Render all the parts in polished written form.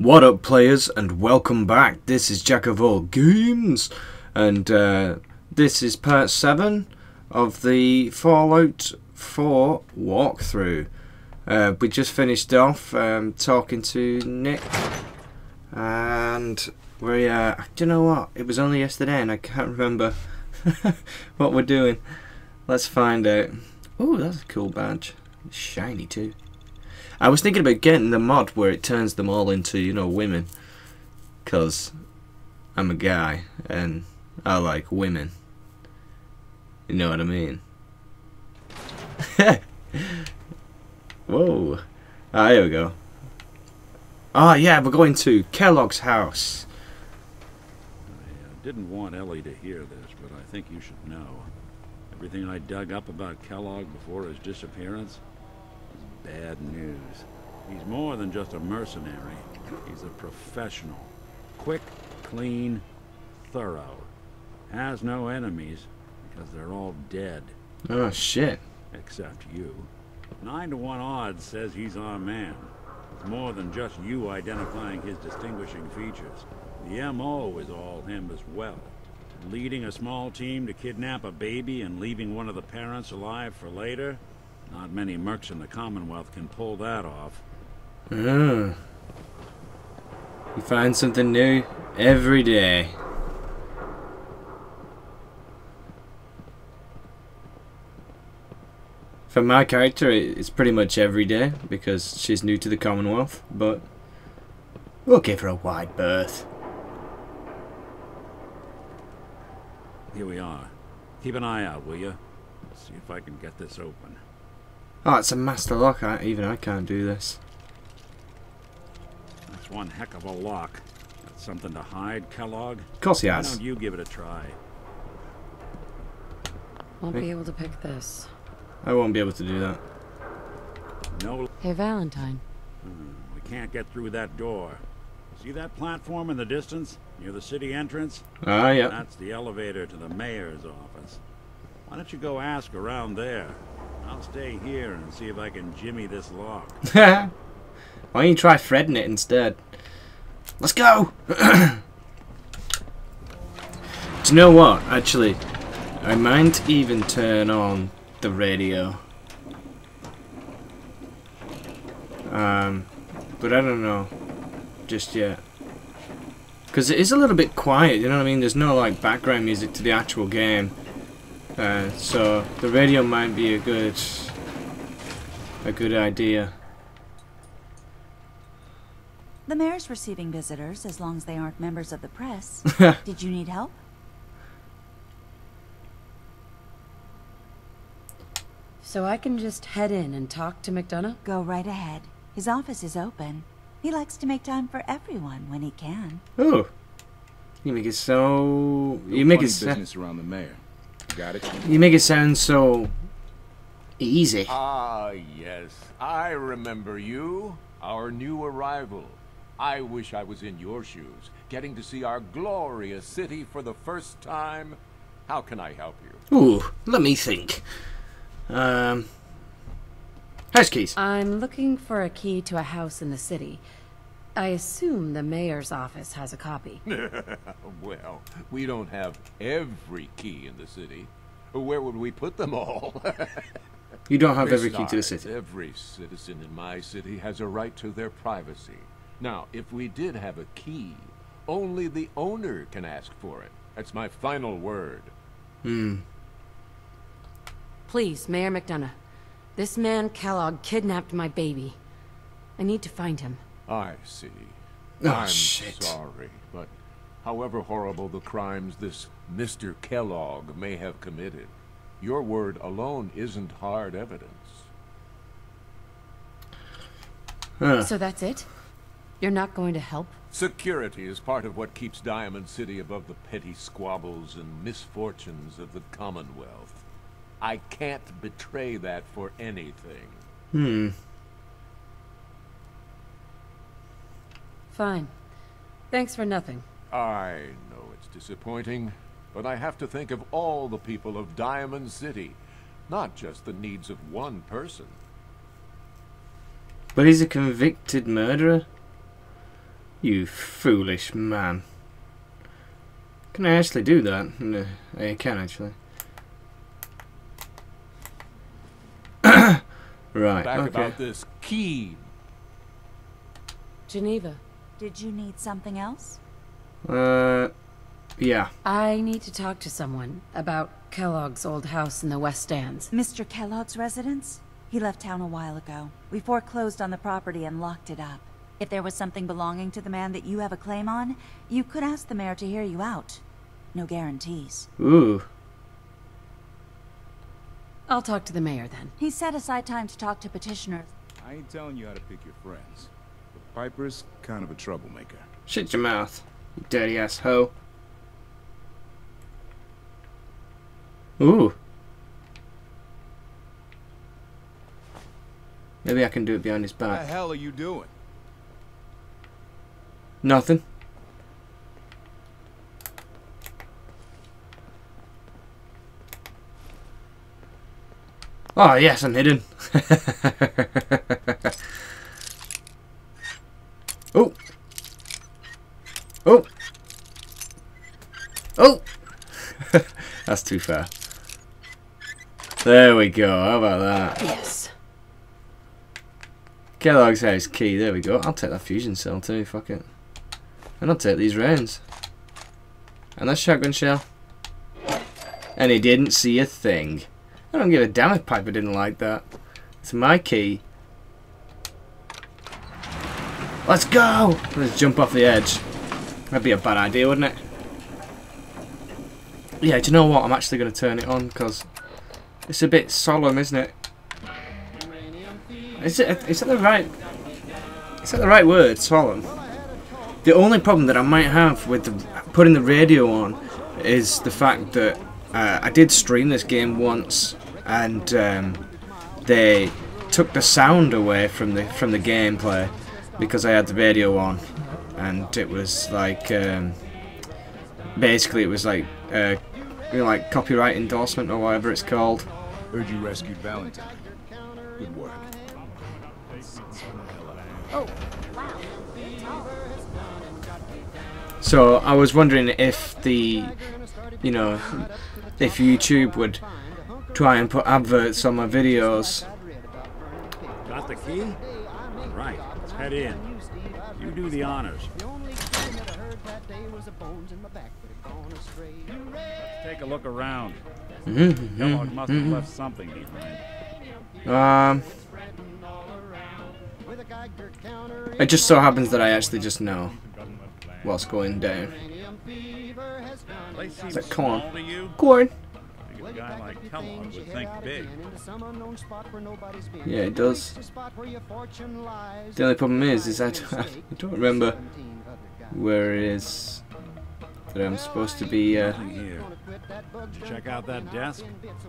What up, players, and welcome back. This is Jack of All Games, and this is part 7 of the Fallout 4 walkthrough. We just finished off talking to Nick, and we, do you know what? It was only yesterday, and I can't remember what we're doing. Let's find out. Oh, that's a cool badge. It's shiny too. I was thinking about getting the mod where it turns them all into, you know, women. Because I'm a guy and I like women. You know what I mean? Whoa. Ah, here we go. Ah, yeah, we're going to Kellogg's house. I didn't want Ellie to hear this, but I think you should know. Everything I dug up about Kellogg before his disappearance is bad news. He's more than just a mercenary. He's a professional. Quick, clean, thorough. Has no enemies because they're all dead. Oh, shit. Except you. 9 to 1 odds says he's our man. It's more than just you identifying his distinguishing features. The MO is all him as well. Leading a small team to kidnap a baby and leaving one of the parents alive for later? Not many mercs in the Commonwealth can pull that off. You find something new every day. For my character, it's pretty much every day because she's new to the Commonwealth, but we'll give her a wide berth. Here we are. Keep an eye out, will you? See if I can get this open. Oh, it's a master lock. Even I can't do this. That's one heck of a lock. Got something to hide, Kellogg? Of course he Why has. don't you give it a try? Won't be able to pick this. I won't be able to do that. No. Hey, Valentine. We can't get through that door. See that platform in the distance? Near the city entrance? Ah, yeah. That's the elevator to the mayor's office. Why don't you go ask around there? I'll stay here and see if I can jimmy this lock. Why don't you try threading it instead? Let's go! Do you know what? Actually, I might even turn on the radio. But I don't know just yet. Because it is a little bit quiet, you know what I mean? There's no like background music to the actual game. So the radio might be a good idea. The mayor's receiving visitors as long as they aren't members of the press. Did you need help? So I can just head in and talk to McDonough? Go right ahead. His office is open. He likes to make time for everyone when he can. Oh, you make it so. You make it business around the mayor. Got it? You make it sound so easy. Ah, yes. I remember you. Our new arrival. I wish I was in your shoes, getting to see our glorious city for the first time. How can I help you? Ooh, let me think. House keys. I'm looking for a key to a house in the city. I assume the mayor's office has a copy. Well, we don't have every key in the city. Where would we put them all? You don't have every key to the city. Every citizen in my city has a right to their privacy. Now, if we did have a key, only the owner can ask for it. That's my final word. Please, Mayor McDonough. This man, Kellogg, kidnapped my baby. I need to find him. I see. Oh, I'm shit. sorry, but however horrible the crimes this Mr. Kellogg may have committed, your word alone isn't hard evidence. So that's it? You're not going to help? Security is part of what keeps Diamond City above the petty squabbles and misfortunes of the Commonwealth. I can't betray that for anything. Fine. Thanks for nothing. I know it's disappointing, but I have to think of all the people of Diamond City, not just the needs of one person. But he's a convicted murderer. You foolish man. Can I actually do that? No, I can actually. Right, Back okay. about this key. Geneva, Did you need something else? Yeah. I need to talk to someone about Kellogg's old house in the West Stands. Mr. Kellogg's residence? He left town a while ago. We foreclosed on the property and locked it up. If there was something belonging to the man that you have a claim on, you could ask the mayor to hear you out. No guarantees. Ooh. I'll talk to the mayor then. He set aside time to talk to petitioners. I ain't telling you how to pick your friends. But Piper's kind of a troublemaker. Shut your mouth, you dirty ass hoe. Ooh. Maybe I can do it behind his What the back. hell are you doing? Nothing. Oh yes, I'm hidden. Oh. Oh. Oh. That's too far. There we go. How about that? Yes. Kellogg's house key. There we go. I'll take that fusion cell too. Fuck it. And I'll take these rounds. And that shotgun shell. And he didn't see a thing. I don't give a damn if Piper didn't like that. It's my key. Let's go! Let's jump off the edge. That'd be a bad idea, wouldn't it? Yeah, do you know what? I'm actually going to turn it on because it's a bit solemn, isn't it? Is that the right word? Solemn. The only problem that I might have with putting the radio on is the fact that I did stream this game once, and they took the sound away from the gameplay because I had the radio on, and it was like basically it was like like copyright endorsement or whatever it's called. Heard you rescued Valentine. Good work. So I was wondering if if YouTube would try and put adverts on my videos. Got the key? Right, let's head in. You do the honors. Let's take a look around. Kellogg must have left something behind. It just so happens that I actually just know what's going down. Place seems Like, come on. small to you? Corn. I think a guy like Kellogg would think big. Yeah, it does. The only problem is I don't remember where it is that I'm supposed to be. Nothing here. Did you check out that desk?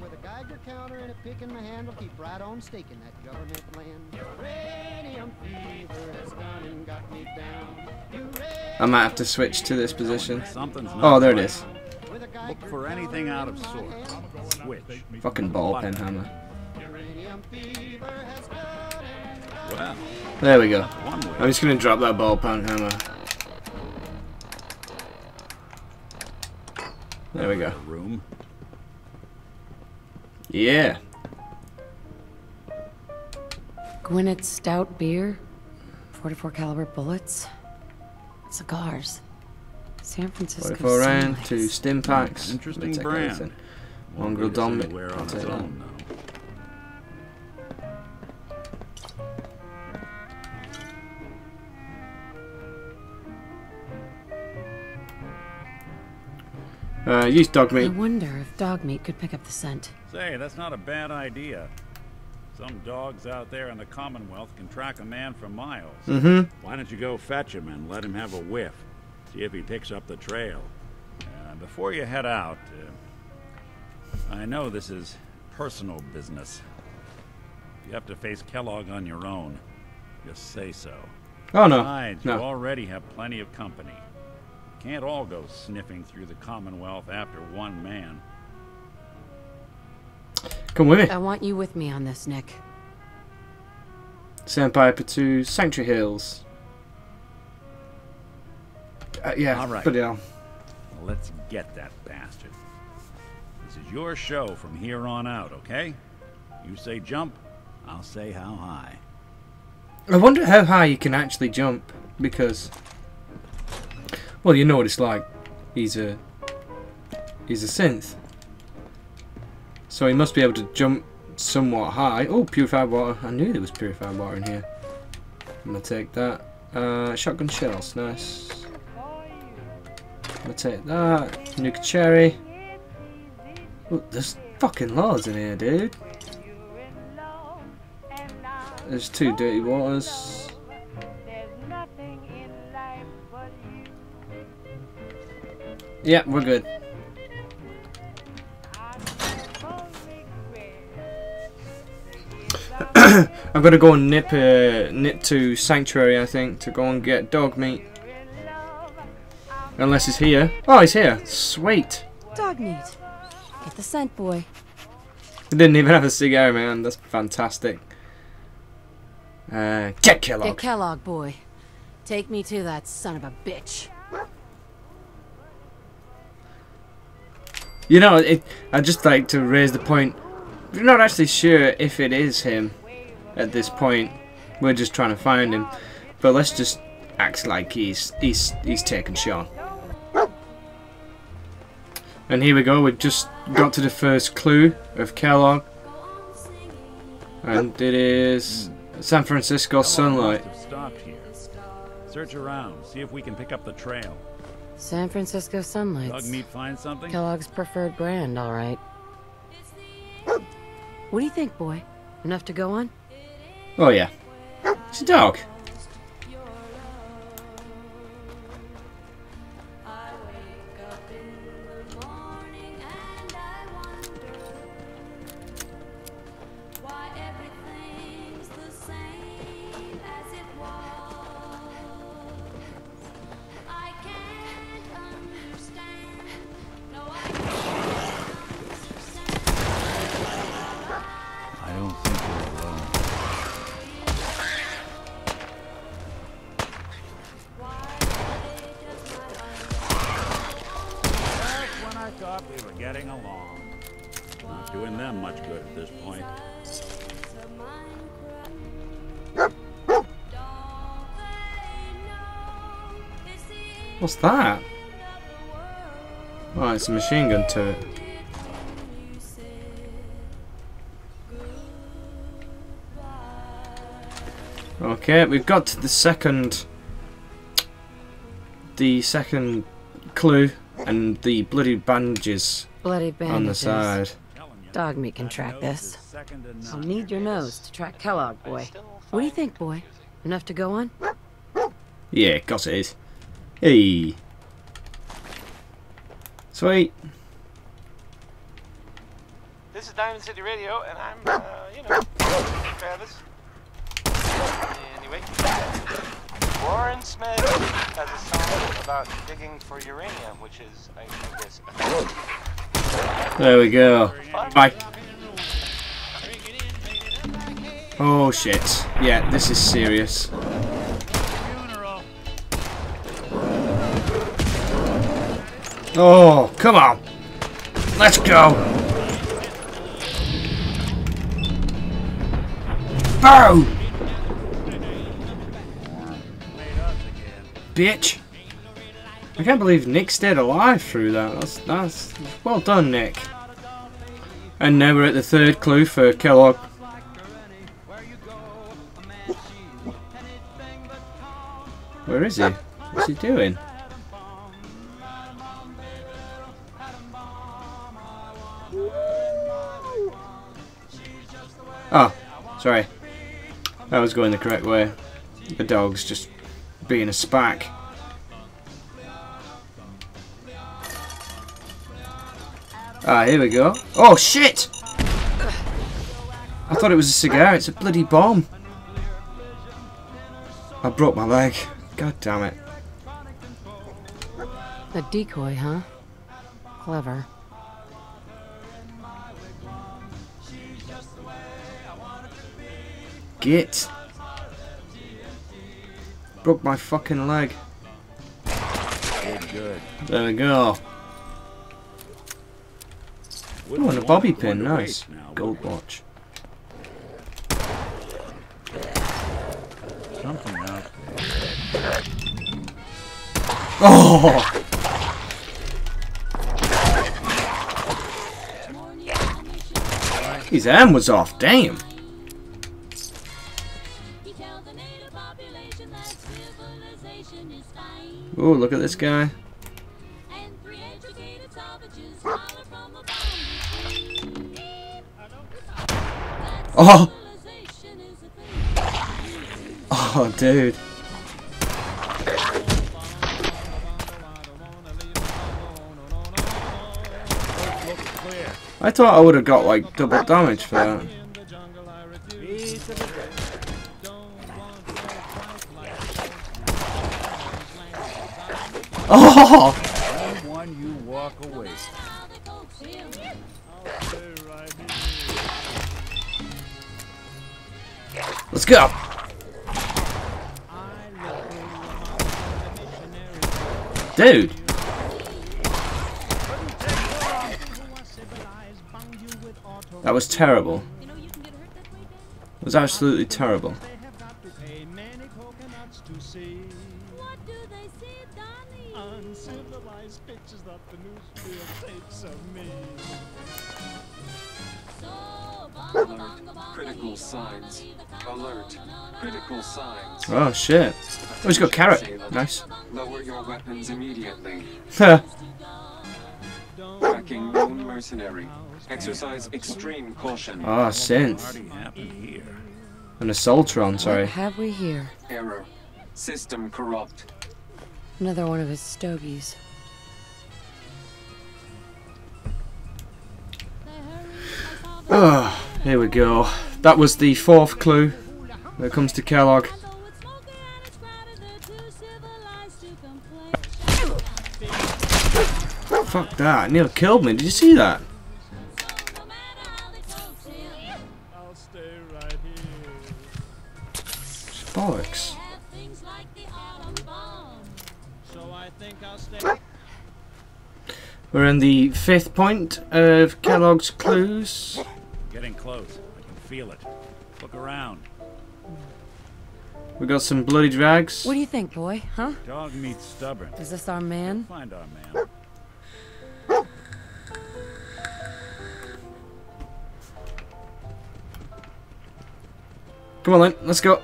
I might have to switch to this position. Something's not Oh, there it right. is. Look for anything out of sorts. Switch. Fucking ball pen hammer. Well, There we go. one way. I'm just gonna drop that ball pen hammer. There we go. Room. Yeah. Gwyneth stout beer, 44 caliber bullets, cigars, San Francisco 44 round, Sunlights. 2 stim packs. Interesting We'll take brand. everything. Won't Mongrel get us Dominic. anywhere I'll on take its that. own, though. Use dog I meat. wonder if dog meat could pick up the scent. Say, that's not a bad idea. Some dogs out there in the Commonwealth can track a man for miles. Why don't you go fetch him and let him have a whiff? See if he picks up the trail. Before you head out, I know this is personal business. If you have to face Kellogg on your own, just say so. Oh no. Besides, you No. already have plenty of company. You can't all go sniffing through the Commonwealth after one man. Come with me. I want you with me on this, Nick. Sandpiper to Sanctuary Hills. Yeah, All right. but yeah. Well, let's get that bastard. This is your show from here on out, okay? You say jump, I'll say how high. I wonder how high you can actually jump, because, well, you know what it's like. He's a synth, so he must be able to jump somewhat high. Oh, purified water! I knew there was purified water in here. I'm gonna take that. Shotgun shells, nice. I'm gonna take that. Nuka cherry. Oh, there's fucking loads in here, dude. There's 2 dirty waters. Yeah, we're good. I've got to go and nip to Sanctuary, I think, to go and get dog meat. Unless he's here. Oh, he's here. Sweet. Dog meat. Get the scent, boy. He didn't even have a cigar, man. That's fantastic. Get Kellogg. Get Kellogg, boy. Take me to that son of a bitch. You know, I'd just like to raise the point. We're not actually sure if it is him at this point. We're just trying to find him. But let's just act like he's taken Sean. And here we go. We've just got to the first clue of Kellogg, and it is San Francisco sunlight. Have stopped here. Search around, see if we can pick up the trail. San Francisco Sunlights. Dog meat find something? Kellogg's preferred brand, all right. What do you think, boy? Enough to go on? Oh yeah, it's a dog. I don't think you're alone. That's when I thought we were getting along. Not doing them much good at this point. What's that? Oh, it's a machine gun turret. Okay, we've got to the second clue, and the bloody bandages Bloody bandages. on the side. Dog meat can track this. I'll need your nose to track Kellogg, boy. What do you think, boy? Enough to go on? Yeah, of course it is. Hey. Sweet. This is Diamond City Radio, and I'm, Travis. Anyway, Warren Smith has a song about digging for uranium, which is, I guess, There we go. Bye. Oh shit. Yeah, this is serious. Oh, come on. Let's go. Boom! Bitch. I can't believe Nick stayed alive through that. That's well done, Nick. And now we're at the third clue for Kellogg. Where is he? What's he doing? Oh, sorry. I was going the correct way. The dog's just being a spack. Ah, here we go. Oh shit! I thought it was a cigar. It's a bloody bomb. I broke my leg. God damn it. A decoy, huh? Clever. Git. Broke my fucking leg. Good. There we go. Oh, and a bobby pin, nice. Gold watch. Something out there. Oh! His arm was off, damn! Oh, look at this guy. Oh! Oh, dude. I thought I would have got like double damage for that. Oh! One you walk away. Let's go! Dude! That was terrible. It was absolutely terrible. Critical signs. Alert. Critical signs. Oh shit. Oh, he's got a carrot. Nice. Lower your weapons immediately. Huh. Tracking known mercenary. Exercise extreme caution. Ah, synth. Party happened here. An assaultron, What sorry. have we here? Error. System corrupt. Another one of his stogies. Ah, here we go. That was the 4th clue when it comes to Kellogg. Fuck that, Neil killed me, did you see that? Bollocks. We're in the 5th point of Kellogg's clues. Getting close. I can feel it. Look around. We got some bloody drags. What do you think, boy? Huh? Dog meets stubborn. Is this our man? Find our man. Come on then, let's go.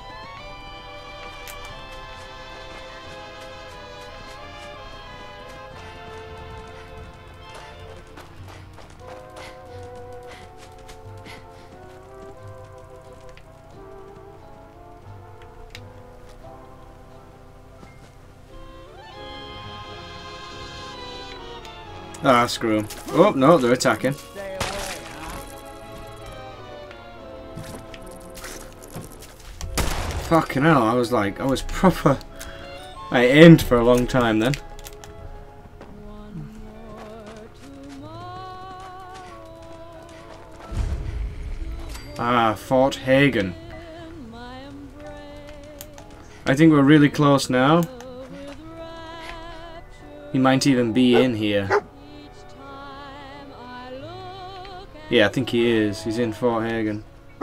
Ah, screw 'em. Oh, no, they're attacking. Fucking hell, I was proper... I aimed for a long time then. Ah, Fort Hagen. I think we're really close now. He might even be in here. Yeah, I think he is. He's in Fort Hagen.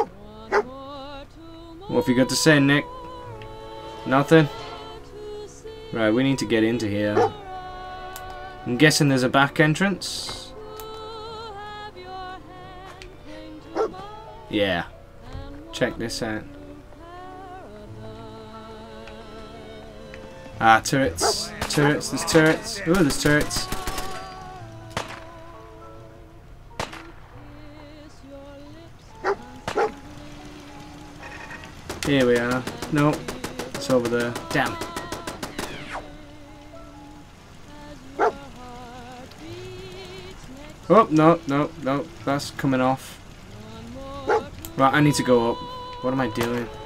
What have you got to say, Nick? Nothing? Right, we need to get into here. I'm guessing there's a back entrance? Yeah. Check this out. Ah, turrets. Turrets, there's turrets. Ooh, there's turrets. Here we are. Nope. It's over there. Damn. Oh, no, no, no. That's coming off. Right, I need to go up. What am I doing?